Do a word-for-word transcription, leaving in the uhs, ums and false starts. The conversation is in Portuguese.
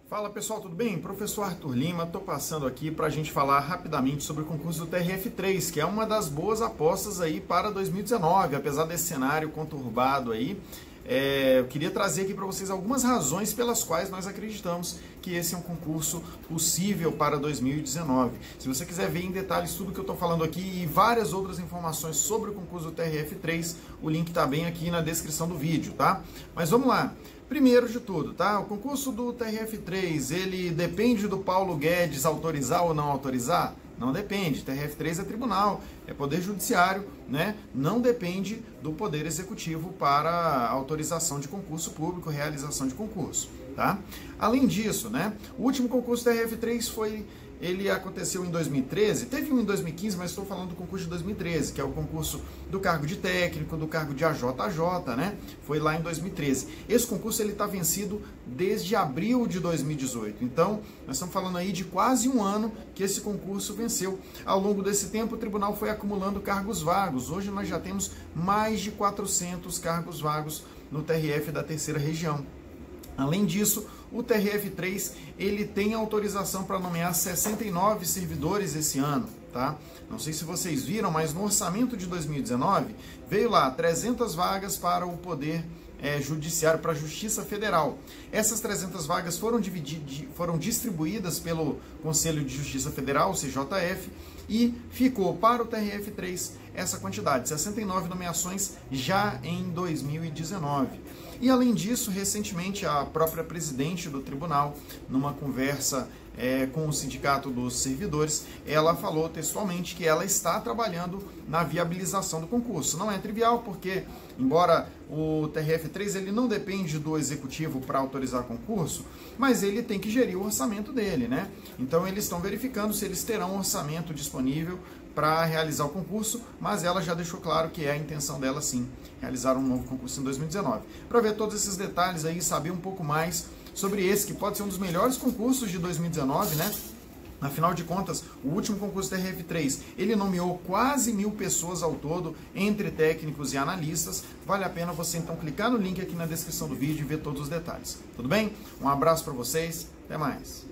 Fala pessoal, tudo bem? Professor Arthur Lima, estou passando aqui para a gente falar rapidamente sobre o concurso do T R F três, que é uma das boas apostas aí para dois mil e dezenove, apesar desse cenário conturbado aí. É, eu queria trazer aqui para vocês algumas razões pelas quais nós acreditamos que esse é um concurso possível para dois mil e dezenove. Se você quiser ver em detalhes tudo que eu estou falando aqui e várias outras informações sobre o concurso do T R F três, o link está bem aqui na descrição do vídeo, tá? Mas vamos lá. Primeiro de tudo, tá? O concurso do T R F três, ele depende do Paulo Guedes autorizar ou não autorizar? Não depende. T R F três é tribunal, é poder judiciário, né? Não depende do poder executivo para autorização de concurso público, realização de concurso, tá? Além disso, né? O último concurso do T R F três foi... Ele aconteceu em dois mil e treze, teve um em dois mil e quinze, mas estou falando do concurso de dois mil e treze, que é o concurso do cargo de técnico, do cargo de A J A J, né? Foi lá em dois mil e treze. Esse concurso ele está vencido desde abril de dois mil e dezoito. Então, nós estamos falando aí de quase um ano que esse concurso venceu. Ao longo desse tempo, o tribunal foi acumulando cargos vagos. Hoje nós já temos mais de quatrocentos cargos vagos no T R F da terceira região. Além disso, o T R F três ele tem autorização para nomear sessenta e nove servidores esse ano, tá? Não sei se vocês viram, mas no orçamento de dois mil e dezenove veio lá trezentas vagas para o Poder é, Judiciário, para a Justiça Federal. Essas trezentas vagas foram, divididas, foram distribuídas pelo Conselho de Justiça Federal, o C J F, e ficou para o T R F três essa quantidade, sessenta e nove nomeações já em dois mil e dezenove. E além disso, recentemente a própria presidente do tribunal, numa conversa é, com o Sindicato dos Servidores, ela falou textualmente que ela está trabalhando na viabilização do concurso. Não é trivial porque, embora o T R F três ele não depende do executivo para autorizar concurso, mas ele tem que gerir o orçamento dele, né? Então eles estão verificando se eles terão um orçamento disponível para realizar o concurso, mas ela já deixou claro que é a intenção dela sim, realizar um novo concurso em dois mil e dezenove. Para ver todos esses detalhes aí, saber um pouco mais sobre esse, que pode ser um dos melhores concursos de dois mil e dezenove, né? Afinal de contas, o último concurso do T R F três, ele nomeou quase mil pessoas ao todo, entre técnicos e analistas. Vale a pena você então clicar no link aqui na descrição do vídeo e ver todos os detalhes. Tudo bem? Um abraço para vocês, até mais!